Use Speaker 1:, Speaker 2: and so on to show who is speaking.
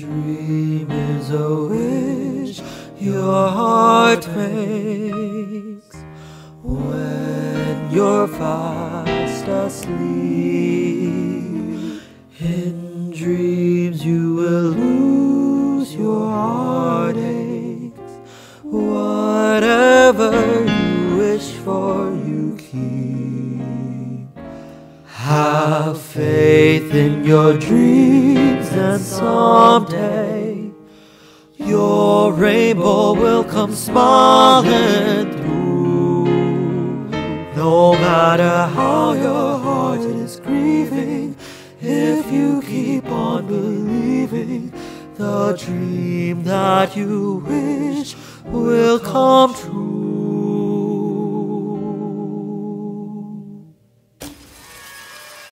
Speaker 1: dream is a wish your heart makes when you're fast asleep. In dreams you will lose your heartaches. Whatever you wish for, you keep. Have faith in your dreams, and someday your rainbow will come smiling through. No matter how your heart is grieving, if you keep on believing, the dream that you wish will come true.